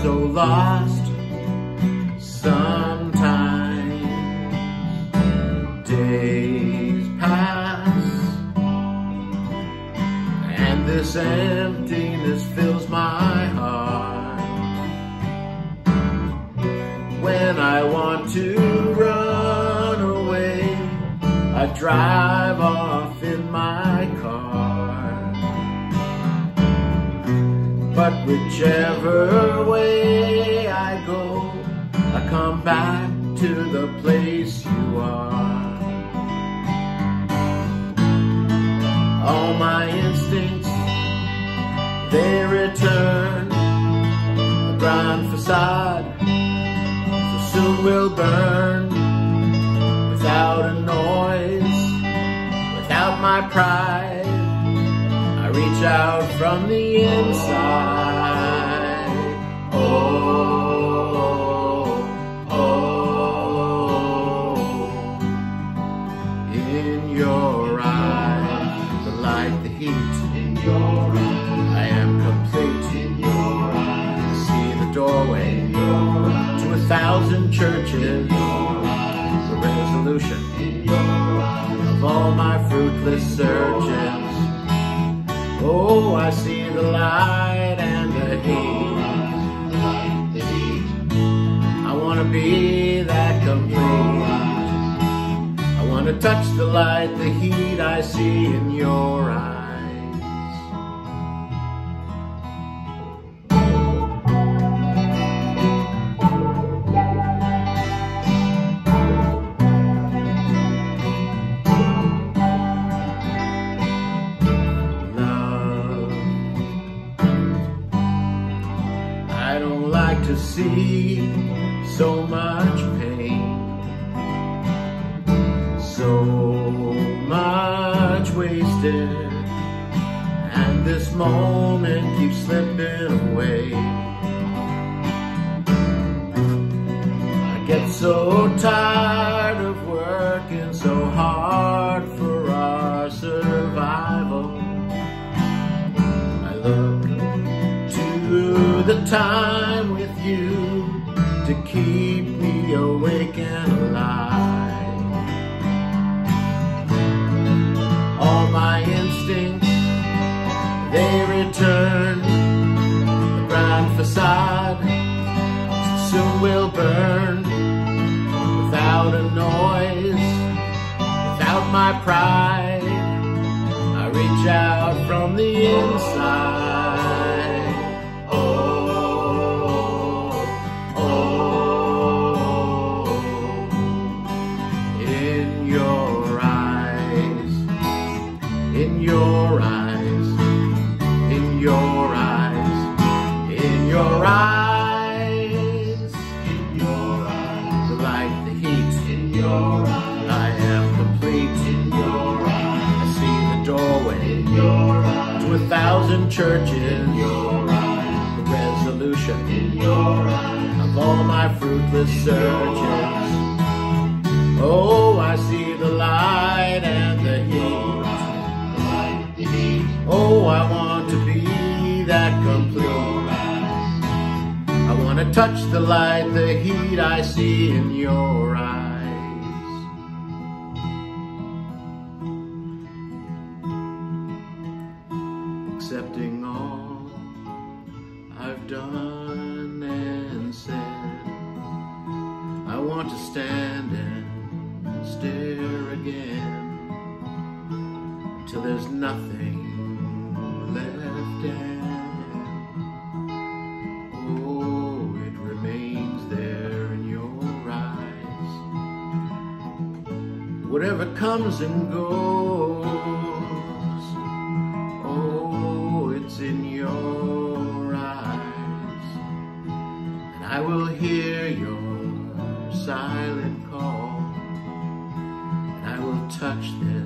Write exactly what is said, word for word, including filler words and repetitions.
so lost sometimes. Days pass and this emptiness fills my heart. When I want to run away, I drive off in my car. But whichever way I go, I come back to the place you are. All my instincts, they return. The grand facade so soon will burn. Without a noise, without my pride, I reach out from the inside. Oh, oh, in your eyes, the light, the heat. In your eyes, I am complete. In your eyes, I see the doorway to a thousand churches. The resolution of all my fruitless searches. Oh, I see the light and the heat. I want to be that complete. I want to touch the light, the heat I see in your eyes. I don't like to see so much pain, so much wasted, and this moment keeps slipping away. I get so tired of working so hard for our survival. I look to the time with you to keep me awake and alive. All my instincts, they return. The grand facade soon will burn. Without a noise, without my pride, I reach out from the inside. In your eyes, in your eyes, in your eyes, in your eyes, the light, the heat, in your eyes, I am complete, in your eyes, I see the doorway, in your eyes, to a thousand churches, in your eyes, the resolution, in your eyes, of all my fruitless searches. Oh, I see the light and the heat. Oh, I want to be that complete. I want to touch the light, the heat I see in your eyes. Accepting all I've done and said, I want to stand and stare again till there's nothing left, and oh, it remains there in your eyes. Whatever comes and goes, oh, it's in your eyes, and I will hear your silent call, and I will touch them